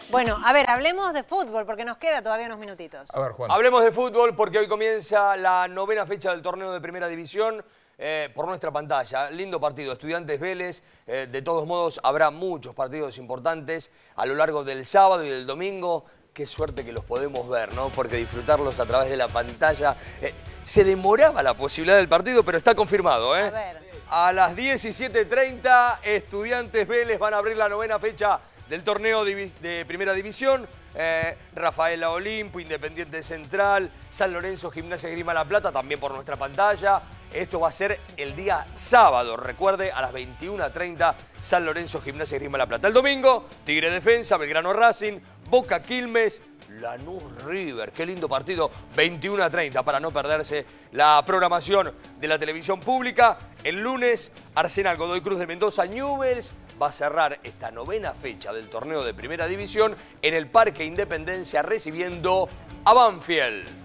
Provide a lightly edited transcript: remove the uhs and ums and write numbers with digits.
Bueno, a ver, hablemos de fútbol porque nos queda todavía unos minutitos. A ver, Juan. Hablemos de fútbol porque hoy comienza la 9ª fecha del torneo de Primera División por nuestra pantalla. Lindo partido, Estudiantes Vélez. De todos modos, habrá muchos partidos importantes a lo largo del sábado y del domingo. Qué suerte que los podemos ver, ¿no? Porque disfrutarlos a través de la pantalla. Se demoraba la posibilidad del partido, pero está confirmado, ¿eh? A ver. A las 17:30, Estudiantes Vélez van a abrir la 9ª fecha del torneo de Primera División. Rafaela Olimpo, Independiente Central, San Lorenzo, Gimnasia Esgrima La Plata, también por nuestra pantalla. Esto va a ser el día sábado, recuerde, a las 21:30, San Lorenzo, Gimnasia Esgrima La Plata. El domingo, Tigre Defensa, Belgrano Racing, Boca Quilmes, Lanús River. Qué lindo partido, 21:30 para no perderse la programación de la televisión pública. El lunes, Arsenal Godoy Cruz de Mendoza, Newell's va a cerrar esta 9ª fecha del torneo de Primera División en el Parque Independencia recibiendo a Banfield.